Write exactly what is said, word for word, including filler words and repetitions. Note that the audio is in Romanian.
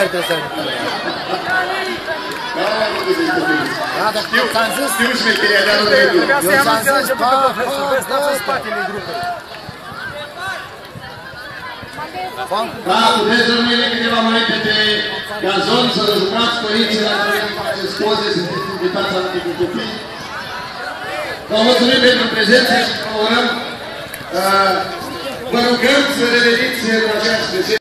trebuie să... Da, dar ți-am zis... Știu șmecheria, dar nu trebuie. Eu ți-am zis, pa, pa, pa, spatele grupului. Da, puteți rămâne câteva momente pe gazon, să vă jucați părinții la care faceți poze, să fiți invitați alături cu copii. Vă mulțumim pentru prezență și vă urăm. Vă rugăm să reveniți în aceeași